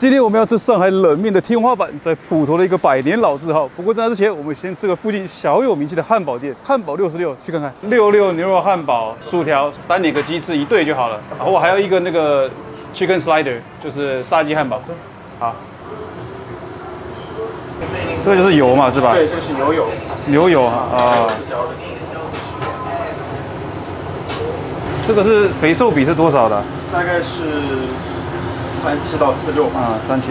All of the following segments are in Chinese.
今天我们要吃上海冷面的天花板，在普陀的一个100年老字号。不过在那之前，我们先吃个附近小有名气的汉堡店，汉堡66，去看看。66牛肉汉堡，薯条，单点个鸡翅一对就好了。然后我还有一个那个 chicken slider， 就是炸鸡汉堡。好，这个就是油嘛，是吧？ 对，这个是牛油。 牛油啊。这个是肥瘦比是多少的？ 大概是37到46吧。 啊，37。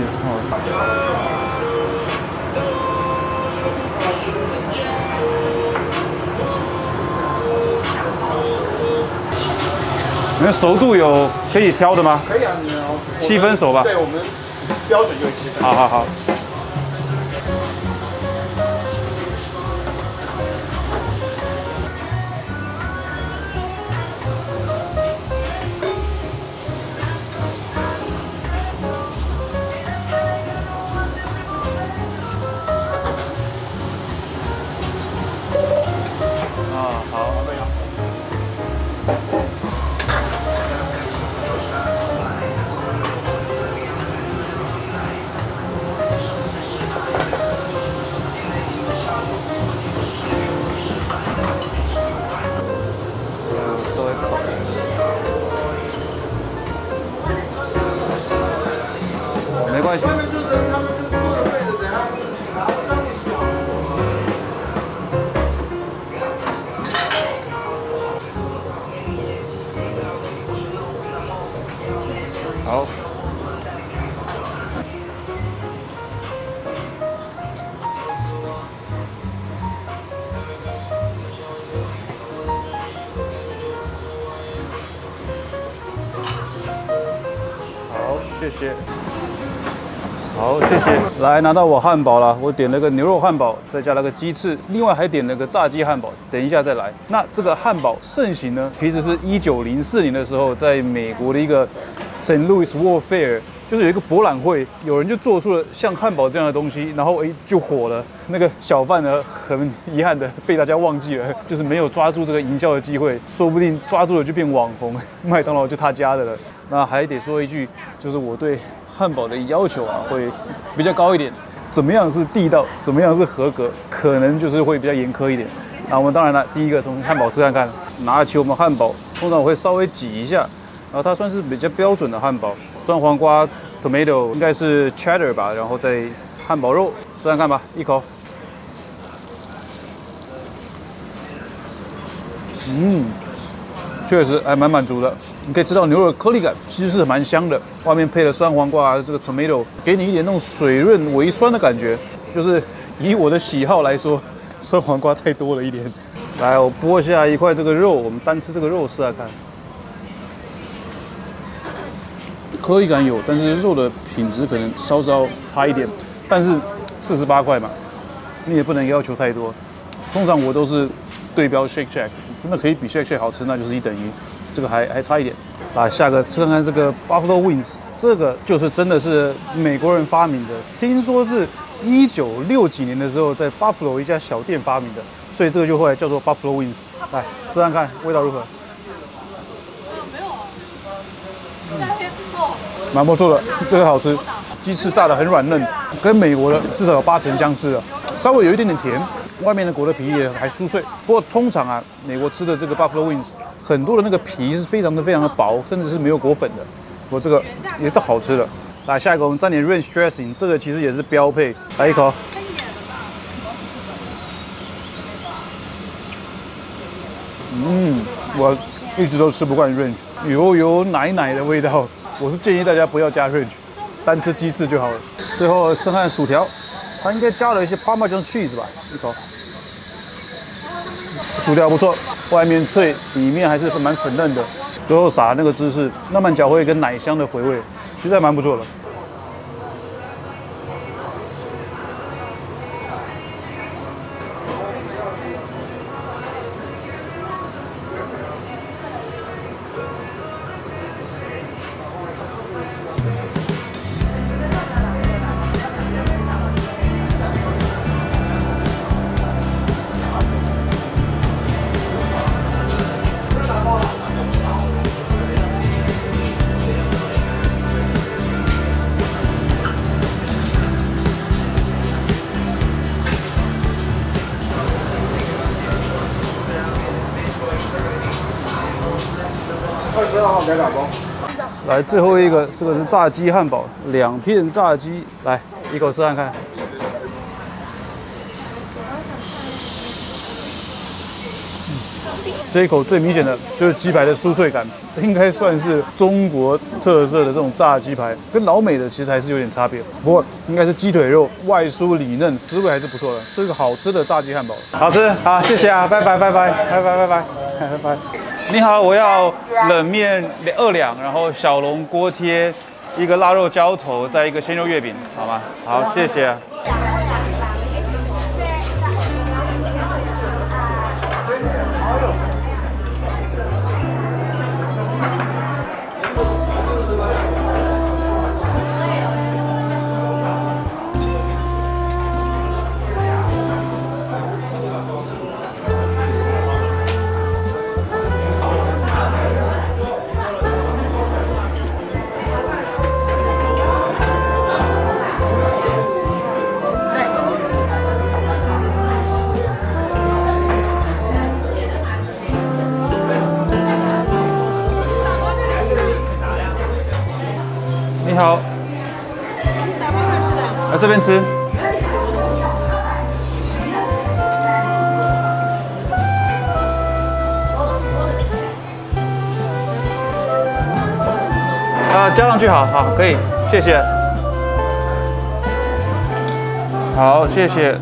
你们熟度有可以挑的吗？ 可以啊，你 7分熟吧？ 对，我们标准就是7分。 好好好。没关系。好。好，谢谢。好，谢谢。来，拿到我汉堡了，我点了个牛肉汉堡，再加了个鸡翅，另外还点了个炸鸡汉堡。等一下再来。那这个汉堡盛行呢，其实是1904年的时候，在美国的一个 St. Louis World Fair， 就是有一个博览会，有人就做出了像汉堡这样的东西，然后就火了。那个小贩呢，很遗憾的被大家忘记了，就是没有抓住这个营销的机会，说不定抓住了就变网红，麦当劳就他家的了。那还得说一句，就是我对汉堡的要求啊，会比较高一点。怎么样是地道，怎么样是合格，可能就是会比较严苛一点。那我们当然了，第一个从汉堡吃看看，拿起我们汉堡，通常我会稍微挤一下，然后它算是比较标准的汉堡，酸黄瓜 tomato 应该是 cheddar 吧，然后再汉堡肉，吃看看吧，一口。确实还蛮满足的。你可以吃到牛肉的颗粒感，其实是蛮香的。外面配了酸黄瓜这个 tomato， 给你一点那种水润微酸的感觉。就是以我的喜好来说，酸黄瓜太多了一点。来，我剥下一块这个肉，我们单吃这个肉试试看。颗粒感有，但是肉的品质可能稍稍差一点。但是48块嘛，你也不能要求太多。通常我都是对标 Shake Shack， 真的可以比 Shake Shack 好吃，那就是1等1。这个还差一点。来，下个吃看看这个 Buffalo Wings， 这个就是真的是美国人发明的，听说是1960几年的时候在 Buffalo 一家小店发明的，所以这个就后来叫做 Buffalo Wings。来试看看味道如何？蛮不错的，这个好吃。鸡翅炸得很软嫩，跟美国的至少有80%相似了，稍微有一点点甜，外面的裹的皮也还酥脆。不过通常啊，美国吃的这个 Buffalo Wings， 很多的那个皮是非常的薄，甚至是没有裹粉的。不过这个也是好吃的。来，下一个我们蘸点 ranch dressing， 这个其实也是标配。来一口。我一直都吃不惯 ranch， 油奶的味道。我是建议大家不要加 ranch， 单吃鸡翅就好了。最后试看薯条，它应该加了一些 Parmesan cheese 吧，一口。薯条不错，外面脆，里面还是蛮粉嫩的。最后撒那个芝士，慢慢嚼会一个奶香的回味，其实还蛮不错的。 号改打包。 来，最后一个，这个是炸鸡汉堡，2片炸鸡，来一口吃看看。这一口最明显的就是鸡排的酥脆感，应该算是中国特色的这种炸鸡排，跟老美的其实还是有点差别。不过应该是鸡腿肉外酥里嫩，滋味还是不错的，是个好吃的炸鸡汉堡。好吃，好，谢谢啊，拜拜拜拜拜拜拜拜拜拜。你好，我要冷面2两，然后小笼锅贴，一个腊肉浇头，再一个鲜肉月饼，好吗？好，谢谢啊。你好，来这边吃。加上去，好好，可以，谢谢。好，谢谢。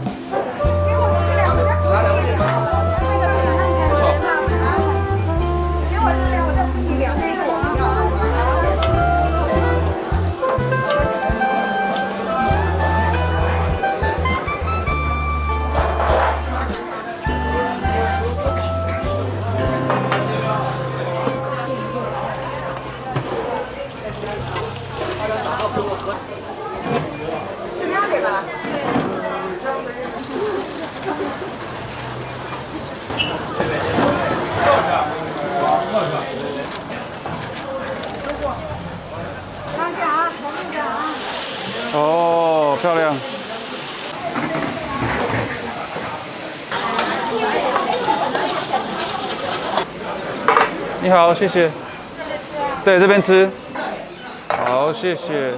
哦，漂亮。你好，谢谢。对，这边吃。好，谢谢。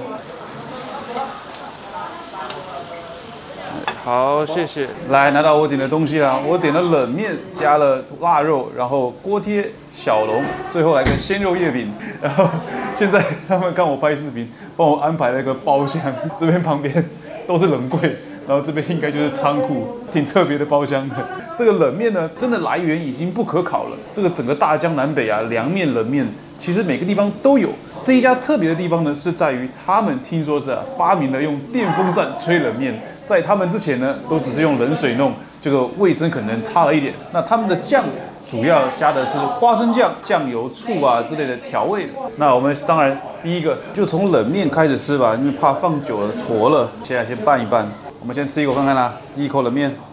好，谢谢。来，拿到我点的东西了。我点了冷面，加了腊肉，然后锅贴、小笼，最后来个鲜肉月饼。然后现在他们看我拍视频，帮我安排了一个包厢，这边旁边都是冷柜，然后这边应该就是仓库，挺特别的包厢的。这个冷面呢，真的来源已经不可考了。这个整个大江南北啊，凉面、冷面，其实每个地方都有。这一家特别的地方呢，是在于他们听说是发明了用电风扇吹冷面。在他们之前呢，都只是用冷水弄，这个卫生可能差了一点。那他们的酱主要加的是花生酱、酱油、醋啊之类的调味的。那我们当然第一个就从冷面开始吃吧，因为怕放久了坨了。现在先拌一拌，我们先吃一口看看啦。第一口冷面，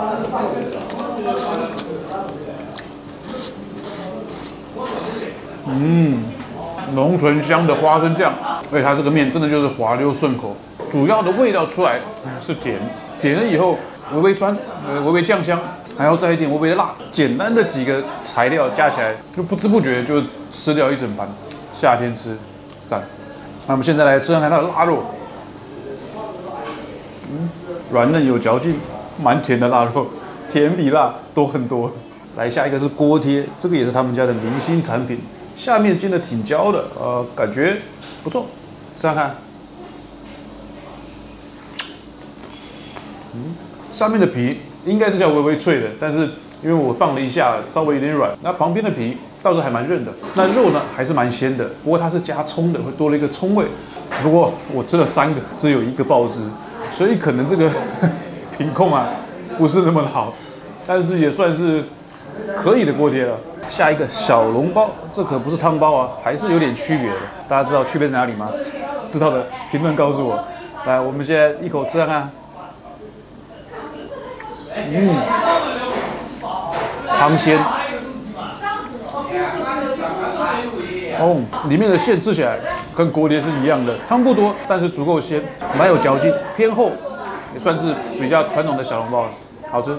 浓醇香的花生酱，而且它这个面真的就是滑溜顺口。主要的味道出来是甜，甜了以后微微酸，微微酱香，还要再一点微微的辣。简单的几个材料加起来，就不知不觉就吃掉一整盘。夏天吃，赞。那我们现在来吃看看它的腊肉，软嫩有嚼劲，蛮甜的腊肉，甜比辣多很多。来，下一个是锅贴，这个也是他们家的明星产品，下面煎的挺焦的，感觉不错，吃看看。上面的皮应该是叫微微脆的，但是因为我放了一下，稍微有点软。那旁边的皮倒是还蛮韧的。那肉呢还是蛮鲜的，不过它是加葱的，会多了一个葱味。不过我吃了3个，只有1个爆汁，所以可能这个品控啊不是那么好，但是也算是可以的锅贴了。下一个小笼包，这可不是汤包啊，还是有点区别的。大家知道区别在哪里吗？知道的评论告诉我。来，我们现在一口吃看看。汤鲜，里面的馅吃起来跟锅贴是一样的，汤不多，但是足够鲜，蛮有嚼劲，偏厚，也算是比较传统的小笼包了，好吃。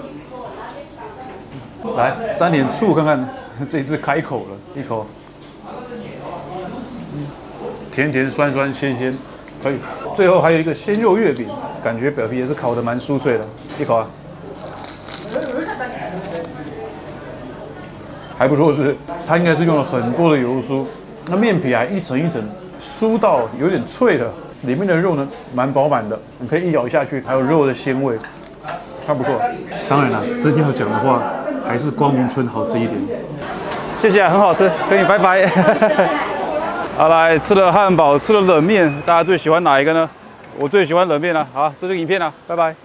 来沾点醋看看，这一次开口了，一口。 甜甜酸酸鲜鲜，可以。最后还有一个鲜肉月饼，感觉表皮也是烤得蛮酥脆的，一口啊，还不错吃。它应该是用了很多的油酥，那面皮还一层一层酥到有点脆的，里面的肉呢蛮饱满的，你可以一咬下去，还有肉的鲜味，还不错。当然啦，真要讲的话，还是光明村好吃一点。谢谢啊，很好吃，跟你拜拜。好，来吃了汉堡，吃了冷面，大家最喜欢哪一个呢？我最喜欢冷面了。好，这就是影片了，拜拜。